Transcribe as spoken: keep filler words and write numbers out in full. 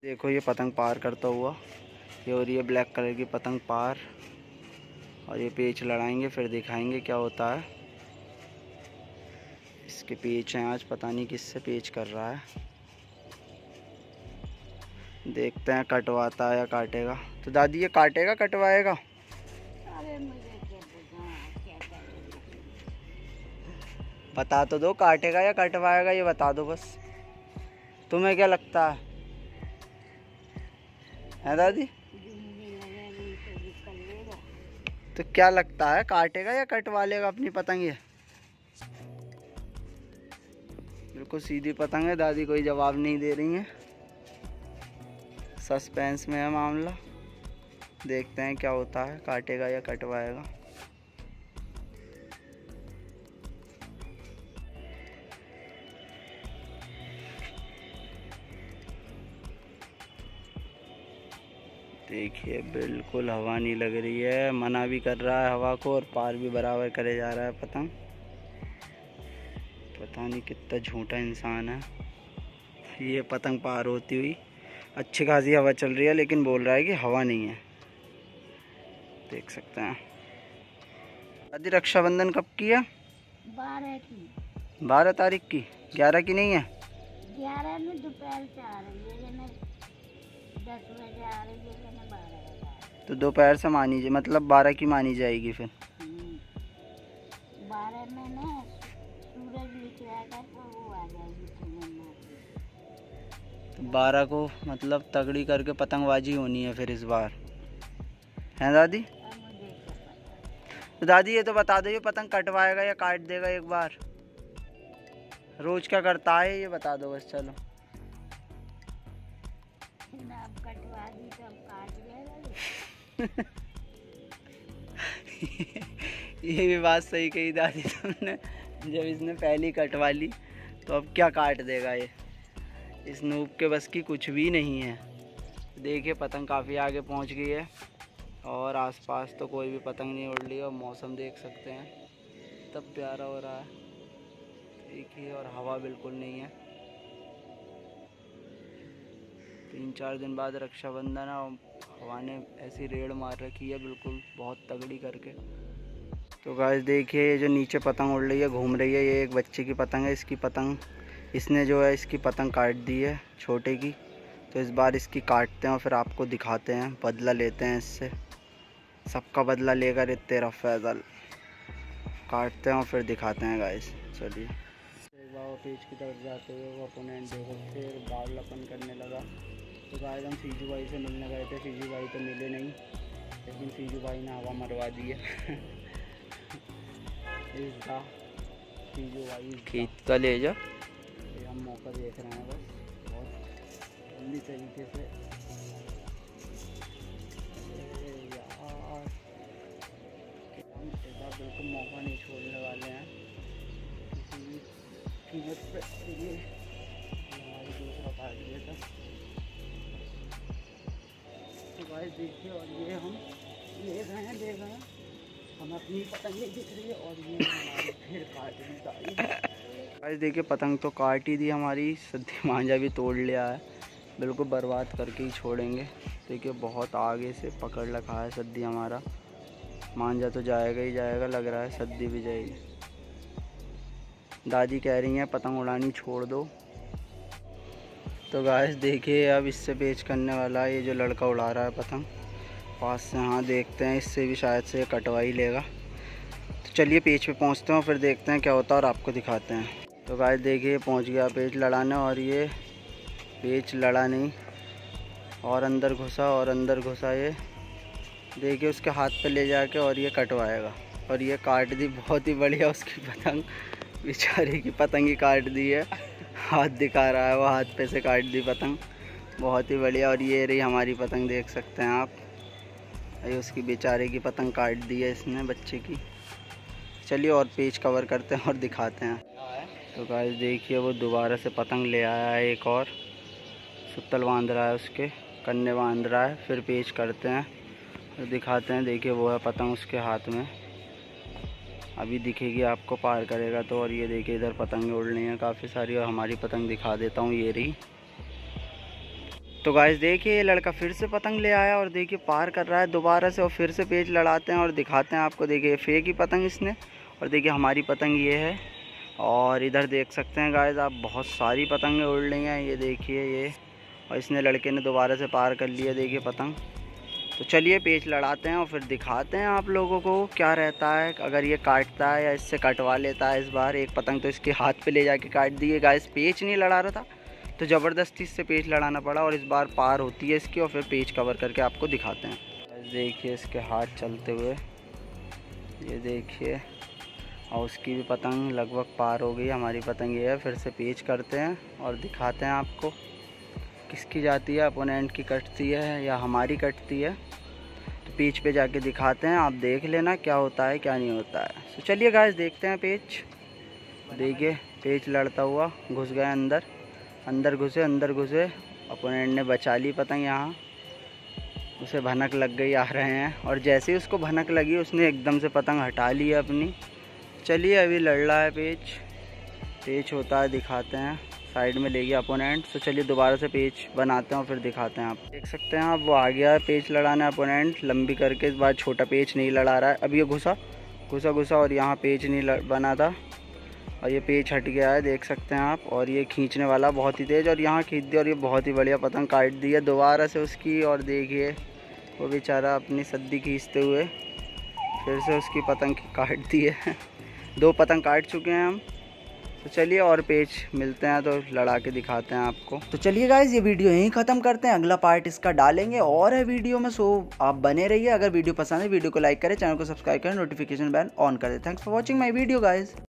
देखो ये पतंग पार करता हुआ, ये और ये ब्लैक कलर की पतंग पार, और ये पेच लड़ाएंगे फिर दिखाएंगे क्या होता है। इसके पेच हैं आज, पता नहीं किससे पेच कर रहा है, देखते हैं कटवाता है या काटेगा। तो दादी ये काटेगा कटवाएगा? अरे मुझे क्या पता क्या करेगा। बता तो दो, काटेगा या कटवाएगा, ये बता दो बस। तुम्हें क्या लगता है है दादी? तो क्या लगता है, काटेगा या कटवा लेगा अपनी पतंग? ये बिल्कुल सीधी पतंग है, दादी कोई जवाब नहीं दे रही है, सस्पेंस में है मामला। देखते हैं क्या होता है, काटेगा या कटवाएगा। देखिए बिल्कुल हवा नहीं लग रही है, मना भी कर रहा है हवा को और पार भी बराबर करे जा रहा है पतंग। पता नहीं कितना झूठा इंसान है। ये पतंग पार होती हुई अच्छी खासी हवा चल रही है, लेकिन बोल रहा है कि हवा नहीं है, देख सकते हैं। दादी रक्षाबंधन कब की है? बारह की। बारह तारीख की? ग्यारह की नहीं है? ग्यारह में दोपहर से आ रही है ना, दस बजे आ रही है ना, बारह बजे। तो दोपहर से मानी जाए, मतलब बारह की मानी जाएगी फिर। बारह में ना सूरज निकलेगा तो वो आ जाएगी। तो बारह को मतलब तगड़ी करके पतंगबाजी होनी है फिर इस बार, हैं दादी? तो दादी ये तो बता दो, ये पतंग कटवाएगा या काट देगा एक बार? रोज क्या करता है ये बता दो बस। चलो अब कटवा दी तो अब काट देगा। ये भी बात सही कही दादी तुमने, जब इसने पहली कटवा ली तो अब क्या काट देगा ये। इस नूब के बस की कुछ भी नहीं है। देखिए पतंग काफ़ी आगे पहुंच गई है और आसपास तो कोई भी पतंग नहीं उड़ रही है, और मौसम देख सकते हैं तब प्यारा हो रहा है, देखिए। और हवा बिल्कुल नहीं है। तीन चार दिन बाद रक्षाबंधन है और हवा ने ऐसी रेड़ मार रखी है बिल्कुल बहुत तगड़ी करके। तो गाइस देखिए ये जो नीचे पतंग उड़ रही है, घूम रही है, ये एक बच्चे की पतंग है। इसकी पतंग इसने जो है इसकी पतंग काट दी है छोटे की, तो इस बार इसकी काटते हैं और फिर आपको दिखाते हैं, बदला लेते हैं इससे। सबका बदला लेकर ये तेरा फैजल काटते हैं और फिर दिखाते हैं गाइस। चलिए एक बार पेज की तरफ जाते हुए वो अपोनेंट देखो फिर बाल लपन करने लगा। तो गाइस हम सीजू भाई से मिलने गए थे, सीजू भाई तो मिले नहीं, लेकिन सीजू भाई ने हवा मरवा दी है। इसका सीजू भाई खेत का ले जा, हम मौका देख रहे हैं बस बहुत जल्दी तरीके से। यार हम इस बार बिल्कुल मौका नहीं छोड़ने वाले हैं किसी भी कीमत पे। ये हमारी दूसरा काट दिया था। तो गाइस देखिए, और ये हम ले गए हैं ले गए हैं हम अपनी पतंग नहीं दिख रही है, और ये हमारी फिर काट दी सारी। गाइस देखिए पतंग तो काट ही दी हमारी, सद्दी मांझा भी तोड़ लिया है, बिल्कुल बर्बाद करके ही छोड़ेंगे। देखिए बहुत आगे से पकड़ रखा है सद्दी हमारा, मांझा तो जाएगा ही जाएगा, लग रहा है सद्दी भी जाएगी। दादी कह रही हैं पतंग उड़ानी छोड़ दो। तो गाइस देखिए अब इससे पेच करने वाला है ये जो लड़का उड़ा रहा है पतंग पास से। हाँ देखते हैं, इससे भी शायद से कटवा ही लेगा। तो चलिए पेच पे पहुंचते हैं और फिर देखते हैं क्या होता है और आपको दिखाते हैं। तो गाइस देखिए पहुंच गया पेच लड़ाने, और ये पेच लड़ा नहीं और अंदर घुसा और अंदर घुसा। ये देखिए उसके हाथ पे ले जाके और ये कटवाएगा, और ये काट दी बहुत ही बढ़िया उसकी पतंग, बेचारे की पतंग ही काट दी है। हाथ दिखा रहा है वो, हाथ पे से काट दी पतंग, बहुत ही बढ़िया। और ये रही हमारी पतंग, देख सकते हैं आप, ये उसकी बेचारे की पतंग काट दी है इसने बच्चे की। चलिए और पेज कवर करते हैं और दिखाते हैं। तो गाइस देखिए वो दोबारा से पतंग ले आया है, एक और सुतल बांध रहा है, उसके कन्ने बांध रहा है, फिर पेच करते हैं और दिखाते हैं। देखिए वो है पतंग उसके हाथ में, अभी दिखेगी आपको पार करेगा तो। और ये देखिए इधर पतंगें उड़ रही हैं काफ़ी सारी, और हमारी पतंग दिखा देता हूँ, ये रही। तो गाइस देखिए ये लड़का फिर से पतंग ले आया और देखिए पार कर रहा है दोबारा से और फिर से पेच लड़ाते हैं और दिखाते हैं आपको। देखिए फेंक ही पतंग इसने और देखिए हमारी पतंग ये है। और इधर देख सकते हैं गाइस आप, बहुत सारी पतंगें उड़ रही हैं, ये देखिए ये। और इसने लड़के ने दोबारा से पार कर लिया देखिए पतंग। तो चलिए पेच लड़ाते हैं और फिर दिखाते हैं आप लोगों को क्या रहता है, अगर ये काटता है या इससे कटवा लेता है। इस बार एक पतंग तो इसके हाथ पे ले जाके काट दी है गाइस, पेच नहीं लड़ा रहा था तो ज़बरदस्ती इससे पेच लड़ाना पड़ा और इस बार पार होती है इसकी और फिर पेच कवर करके आपको दिखाते हैं। देखिए इसके हाथ चलते हुए, ये देखिए। और उसकी भी पतंग लगभग पार हो गई, हमारी पतंग ये है। फिर से पेच करते हैं और दिखाते हैं आपको किसकी जाती है, अपोनेंट की कटती है या हमारी कटती है। तो पेच पे जाके दिखाते हैं, आप देख लेना क्या होता है क्या नहीं होता है। तो चलिए गाइस देखते हैं पेच। देखिए पेच लड़ता हुआ घुस गए अंदर, अंदर घुसे अंदर घुसे अपोनेंट ने बचा ली पतंग। यहाँ उसे भनक लग गई, आ रहे हैं। और जैसे ही उसको भनक लगी उसने एकदम से पतंग हटा ली है अपनी। चलिए अभी लड़ रहा है पेच, पेच होता है दिखाते हैं। साइड में ले गया अपोनेंट। तो चलिए दोबारा से पेच बनाते हैं और फिर दिखाते हैं। आप देख सकते हैं आप, वो आ गया है पेच लड़ाना अपोनेंट लंबी करके। इस बार छोटा पेच नहीं लड़ा रहा है। अब ये घुसा घुसा घुसा और यहाँ पेच नहीं बना था और ये पेच हट गया है, देख सकते हैं आप। और ये खींचने वाला बहुत ही तेज़ और यहाँ खींच दिया और ये बहुत ही बढ़िया पतंग काट दी है दोबारा से उसकी। और देखिए वो बेचारा अपनी सद्दी खींचते हुए फिर से उसकी पतंग काट दी है। दो पतंग काट चुके हैं हम। तो चलिए और पेच मिलते हैं तो लड़ा के दिखाते हैं आपको। तो चलिए गाइज ये वीडियो यहीं ख़त्म करते हैं, अगला पार्ट इसका डालेंगे और है वीडियो में। सो आप बने रहिए। अगर वीडियो पसंद है वीडियो को लाइक करें, चैनल को सब्सक्राइब करें, नोटिफिकेशन बेल ऑन कर दें। Thanks for watching my video guys.